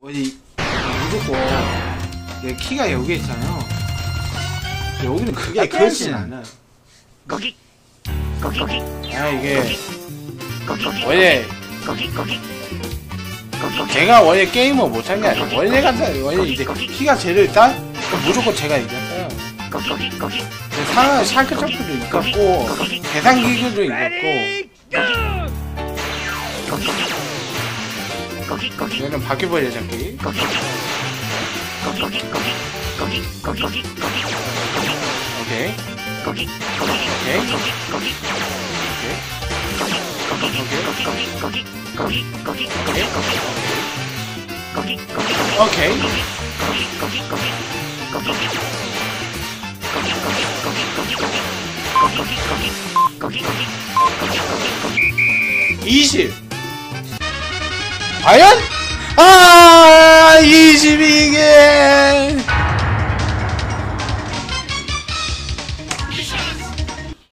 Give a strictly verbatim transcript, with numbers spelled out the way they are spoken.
어디 무조건 내 키가 여기 있잖아요. 여기는 그게 그렇진 않아요. 거기 거기 거기 아 이게 거기 원래 거기 거기 제가 원래 게임을 못한 게 아니고 원래가 원래 이제 키가 제일 딱 무조건 제가 이겼어요. 거기 거기 상하 샤크 점프도 이겼고 계산기구도 이겼고 거기 거기 얘는 바퀴벌레 잡기. 거기 거기 거기 거기 거기 거기 오케이 거기 오케이 거기 거기 오케이 거기 거기 거기 거기 거기 거기 오케이 거기 거기 거기 거기 이십 과연? 아 이십이